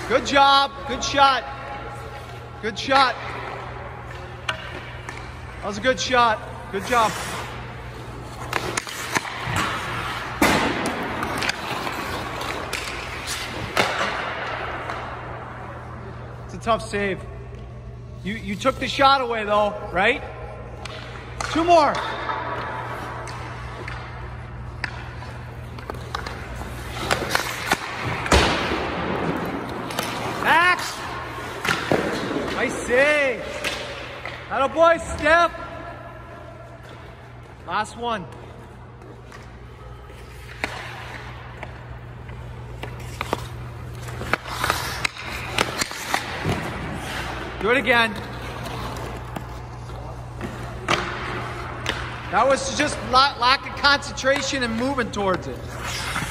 Good job. Good shot. Good shot. That was a good shot. Good job. It's a tough save. You took the shot away though, right? 2 more. Max! Nice save. Attaboy, Steph. Last one. Do it again. That was just lack of concentration and moving towards it.